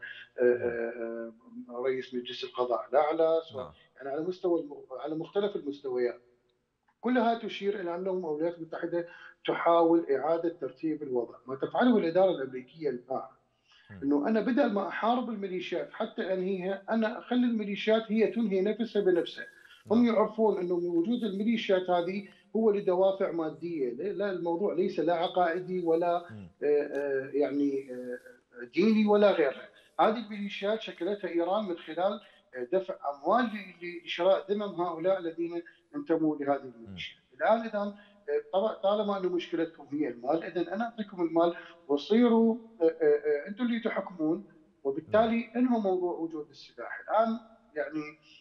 رئيس مجلس القضاء الأعلى، سواء نعم. يعني على مستوى على مختلف المستويات. كلها تشير إلى أن الولايات المتحدة تحاول إعادة ترتيب الوضع. ما تفعله الإدارة الأمريكية الآن انه انا بدل ما احارب الميليشيات حتى انهيها، انا اخلي الميليشيات هي تنهي نفسها بنفسها. هم يعرفون انه من وجود الميليشيات هذه هو لدوافع ماديه، لا الموضوع ليس لا عقائدي ولا يعني ديني ولا غيرها. هذه الميليشيات شكلتها ايران من خلال دفع اموال لشراء ذمم هؤلاء الذين انتموا لهذه الميليشيات. الان اذا طالما انه مشكلتكم هي المال، اذا انا اعطيكم المال وصيروا انتم اللي تحكمون، وبالتالي انهوا موضوع وجود السلاح. الان يعني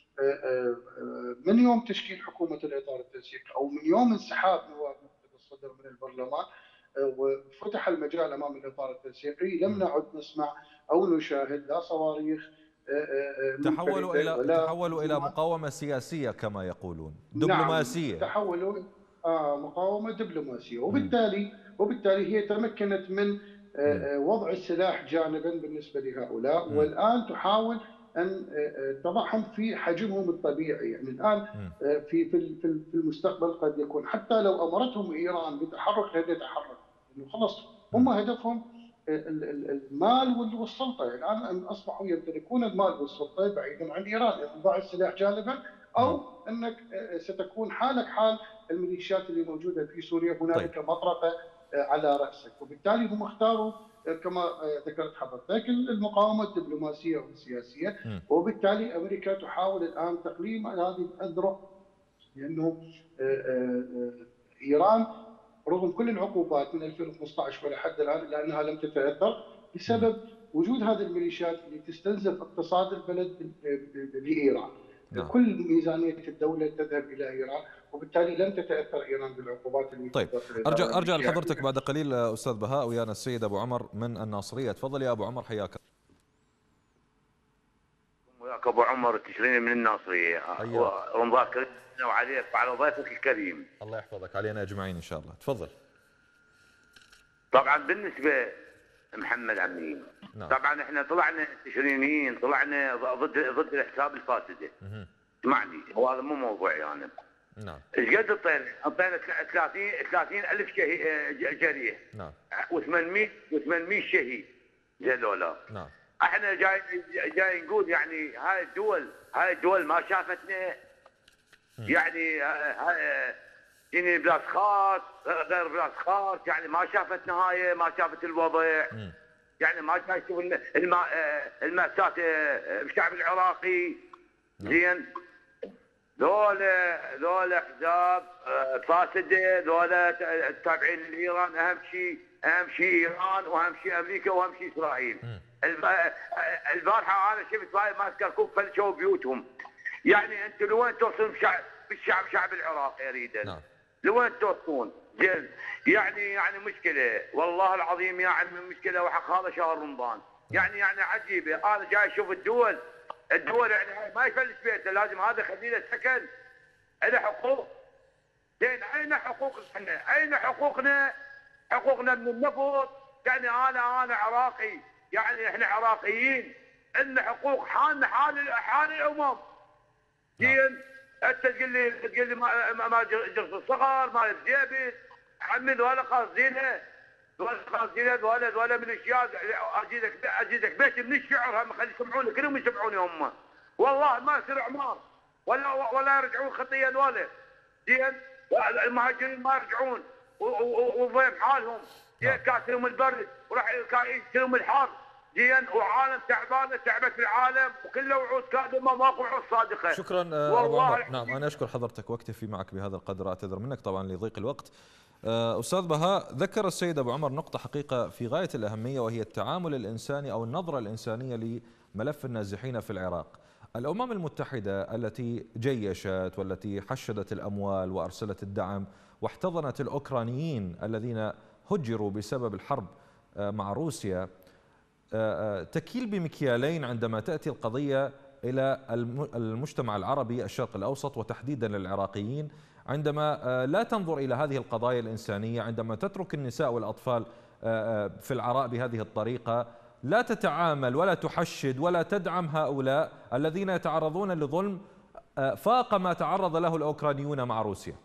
من يوم تشكيل حكومه الاطار التنسيقي او من يوم انسحاب نواب مقتدى الصدر من البرلمان وفتح المجال امام الاطار التنسيقي، لم نعد نسمع او نشاهد لا صواريخ.
تحولوا الى تحولوا الى مقاومه سياسيه كما يقولون، دبلوماسيه.
نعم، تحولوا آه مقاومه دبلوماسيه، وبالتالي وبالتالي هي تمكنت من آه وضع السلاح جانبا بالنسبه لهؤلاء، م. والان تحاول ان آه تضعهم في حجمهم الطبيعي. يعني الان آه في في في المستقبل قد يكون حتى لو امرتهم ايران بتحرك لن يتحرك، انه خلص هم هدفهم المال والسلطه. الان اصبحوا يمتلكون المال والسلطه بعيدا عن ايران، يعني ضع السلاح جانبا او انك ستكون حالك حال الميليشيات اللي موجوده في سوريا، هنالك طيب. مطرقه على راسك. وبالتالي هم اختاروا كما ذكرت حضرتك المقاومه الدبلوماسيه والسياسيه، وبالتالي امريكا تحاول الان تقليم هذه الاذرع، لانه ايران رغم كل العقوبات من ألفين وخمسة عشر ولحد الان الا انها لم تتاثر بسبب وجود هذه الميليشيات اللي تستنزف اقتصاد البلد لايران. نعم. كل ميزانيه الدوله تذهب الى ايران، وبالتالي لم تتاثر ايران بالعقوبات اللي
طيب ارجع ارجع لحضرتك بعد قليل استاذ بهاء، ويانا السيد ابو عمر من الناصريه. تفضل يا ابو عمر، حياك.
وياك ابو عمر تشريني من الناصريه. رمضان كريم وعليك وعلى ضيفك الكريم.
الله يحفظك علينا اجمعين ان شاء الله. تفضل.
طبعا بالنسبه محمد عمي، نعم. طبعا احنا طلعنا تشرينيين، طلعنا ضد ضد الحساب الفاسده. اسمعني، هو هذا مو موضوعي انا.
نعم.
ايش قد اعطينا؟ اعطينا ثلاثين ثلاثين ألف جريح.
نعم.
وثمانمئة وثمانمئة شهيد زي
نعم.
احنا جاي جاي نقول يعني هاي الدول هاي الدول ما شافتنا. م. يعني يعني بلاس خاص غير بلاس خاص، يعني ما شافت نهايه، ما شافت الوضع. م. يعني ما شافت الماء المأساة بالشعب العراقي. زين. ذولا ذولا احزاب فاسده، ذولا تابعين لايران. اهم شيء اهم شيء ايران، واهم شيء امريكا، واهم شيء اسرائيل. البارحه انا شفت هاي ماسكه كوب فلشوا بيوتهم. يعني انتم لوين توصلون بالشعب بالشعب شعب العراق يريد؟ نعم. لوين توصلون؟ زين. يعني يعني مشكله والله العظيم يا عمي، مشكله وحق هذا شهر رمضان. يعني يعني عجيبه. انا جاي اشوف الدول الدول يعني ما يفلش بيته، لازم هذا يخلي له سكن، له حقوق. زين اين حقوقنا احنا؟ اين حقوقنا؟ حقوقنا من النفط. يعني انا انا عراقي، يعني احنا عراقيين، عندنا حقوق حالنا حال حال الامم. زين انت تقول لي تقول لي ما ما جرس الصغر ما الجيبت عمي، ذولا قاصدينه ذولا قاصدينه ذولا ذولا من الاشياء. اجيزك اجيزك بيت من الشعر هم خلي يسمعوني كلهم يسمعوني هم. والله ما يصير اعمار ولا ولا يرجعون خطيه ذولا. زين المهاجرين ما يرجعون وضيم حالهم. زين كاسرهم البرد وراح يصيرهم الحر. زين وعالم تعبانه تعبت في العالم وكله وعود كاذبه ماكو وعود صادقه.
شكرا ابو عمر. نعم انا اشكر حضرتك واكتفي معك بهذا القدر، اعتذر منك طبعا لضيق الوقت. استاذ بهاء، ذكر السيد ابو عمر نقطه حقيقه في غايه الاهميه، وهي التعامل الانساني او النظره الانسانيه لملف النازحين في العراق. الامم المتحده التي جيشت والتي حشدت الاموال وارسلت الدعم واحتضنت الاوكرانيين الذين هجروا بسبب الحرب مع روسيا، تكيل بمكيالين عندما تأتي القضية إلى المجتمع العربي الشرق الأوسط وتحديدا العراقيين، عندما لا تنظر إلى هذه القضايا الإنسانية، عندما تترك النساء والأطفال في العراء بهذه الطريقة، لا تتعامل ولا تحشد ولا تدعم هؤلاء الذين يتعرضون لظلم فاق ما تعرض له الأوكرانيون مع روسيا.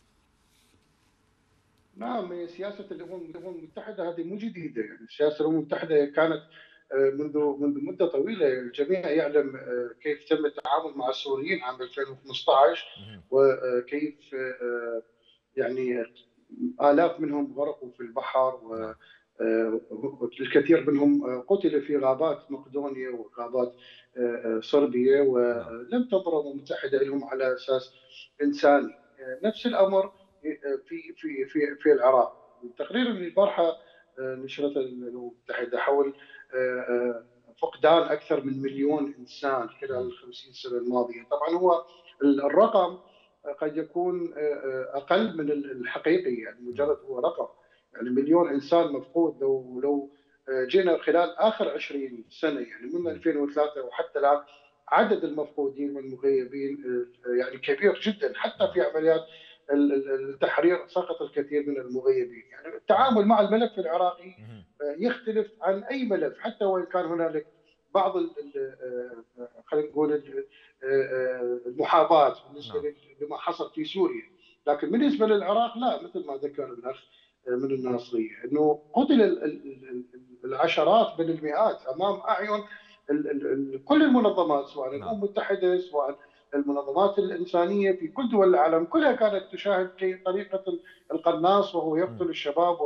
نعم، سياسة الأمم المتحدة هذه مو جديدة. يعني سياسة الأمم المتحدة كانت منذ منذ مدة طويلة. الجميع يعلم كيف تم التعامل مع السوريين عام ألفين وخمسة عشر، وكيف يعني آلاف منهم غرقوا في البحر، والكثير منهم قتل في غابات مقدونيا وغابات صربيا، ولم تنظر الأمم المتحدة لهم على أساس إنساني. نفس الأمر في في في في العراق. التقرير اللي البارحه نشرته الامم المتحده حول فقدان اكثر من مليون انسان خلال الخمسين سنه الماضيه. طبعا هو الرقم قد يكون اقل من الحقيقي، يعني مجرد هو رقم، يعني مليون انسان مفقود. لو لو جينا خلال اخر عشرين سنه، يعني من ألفين وثلاثة وحتى الان، عدد المفقودين والمغيبين يعني كبير جدا. حتى في عمليات التحرير سقط الكثير من المغيبين. يعني التعامل مع الملف العراقي يختلف عن اي ملف، حتى وان كان هنالك بعض خلينا نقول المحاباه بالنسبه لما حصل في سوريا، لكن بالنسبه للعراق لا، مثل ما ذكر الاخ من الناصريه انه قتل العشرات بل المئات امام اعين كل المنظمات، سواء الامم المتحده سواء المنظمات الإنسانية في كل دول العالم، كلها كانت تشاهد طريقة القناص وهو يقتل الشباب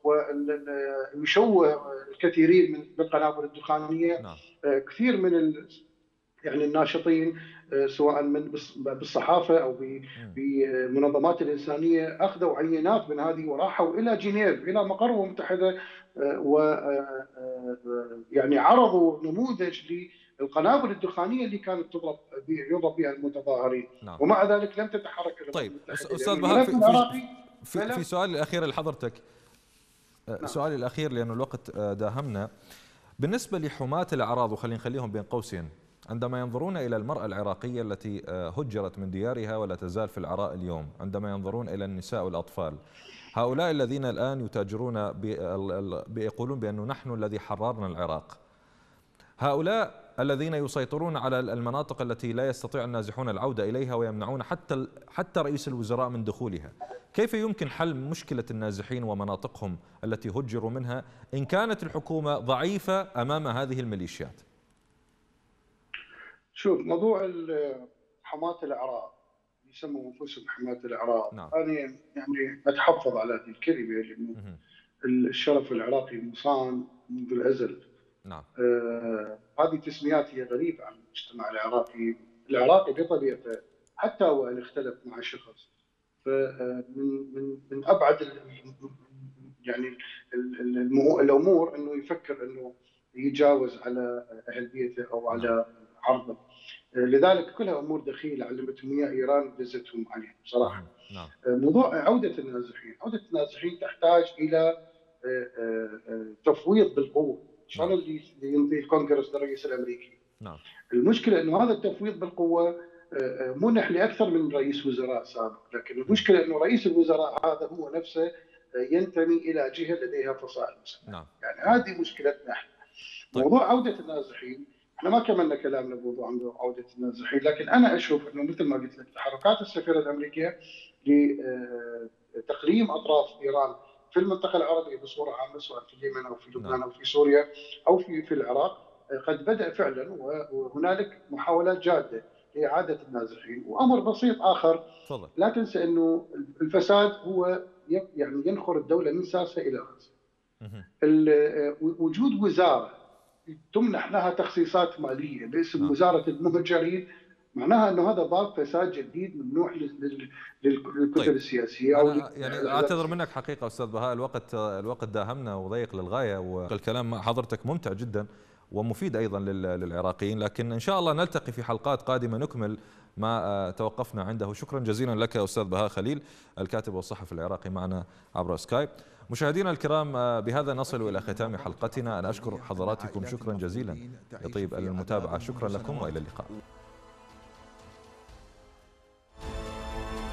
ويشوه الكثيرين من القنابل الدخانية. نعم. كثير من يعني الناشطين سواء من بالصحافة أو بمنظمات الإنسانية أخذوا عينات من هذه وراحوا إلى جنيف إلى مقر الأمم المتحدة، و يعني عرضوا نموذج القنابل الدخانيه اللي كانت تضرب يضرب بها المتظاهرين. نعم. ومع ذلك لم تتحرك.
طيب استاذ بهاء، في, في, في, في سؤال الاخير لحضرتك. نعم. سؤالي الاخير لانه الوقت داهمنا، بالنسبه لحماة الاعراض، وخلينا نخليهم بين قوسين عندما ينظرون إلى المرأة العراقية التي هجرت من ديارها ولا تزال في العراء اليوم، عندما ينظرون إلى النساء والأطفال، هؤلاء الذين الآن يتاجرون بيقولون بأنه نحن الذي حررنا العراق، هؤلاء الذين يسيطرون على المناطق التي لا يستطيع النازحون العودة إليها ويمنعون حتى حتى رئيس الوزراء من دخولها، كيف يمكن حل مشكلة النازحين ومناطقهم التي هجروا منها إن كانت الحكومة ضعيفة أمام هذه الميليشيات؟
شوف، موضوع حماة الأعراض يسموا أنفسهم حماة الأعراض، نعم. أنا يعني أتحفظ على هذه الكلمة لأنه الشرف العراقي مصان منذ الأزل. نعم. آه هذه التسميات هي غريبة عن المجتمع العراقي، العراقي بطبيعته حتى وإن اختلف مع شخص فمن من من أبعد يعني الأمور إنه يفكر إنه يتجاوز على أهل بيته أو على نعم. عرضه. لذلك كلها امور دخيله علمتهم اياها ايران ودزتهم عليهم بصراحه. نعم. موضوع عوده النازحين، عوده النازحين تحتاج الى تفويض بالقوه، شلون اللي يمضي الكونغرس للرئيس الامريكي. نعم. المشكله انه هذا التفويض بالقوه منح لاكثر من رئيس وزراء سابق، لكن المشكله انه رئيس الوزراء هذا هو نفسه ينتمي الى جهه لديها فصائل مسلمه. نعم. يعني هذه مشكلتنا احنا. طيب. موضوع عوده النازحين احنا ما كملنا كلامنا بموضوع عوده النازحين، لكن انا اشوف انه مثل ما قلت لك تحركات السفيره الامريكيه لتقليم اطراف ايران في المنطقه العربيه بصوره عامه، سواء في اليمن او في لبنان او في سوريا او في في العراق، قد بدا فعلا وهنالك محاولات جاده لاعاده النازحين. وامر بسيط اخر، فضل. لا تنسى انه الفساد هو يعني ينخر الدوله من ساسها الى راسها. وجود وزاره تمنح لها تخصيصات ماليه باسم نعم. وزاره المهجرين، معناها انه هذا باب فساد جديد ممنوع للكتل طيب. السياسيه او
يعني اعتذر منك حقيقه استاذ بهاء، الوقت الوقت داهمنا وضيق للغايه، والكلام مع حضرتك ممتع جدا ومفيد ايضا للعراقيين، لكن ان شاء الله نلتقي في حلقات قادمه نكمل ما توقفنا عنده. شكرا جزيلا لك استاذ بهاء خليل الكاتب والصحفي العراقي معنا عبر سكايب. مشاهدينا الكرام، بهذا نصل إلى ختام حلقتنا. أنا أشكر حضراتكم شكرا جزيلا لطيب المتابعة. شكرا لكم وإلى اللقاء.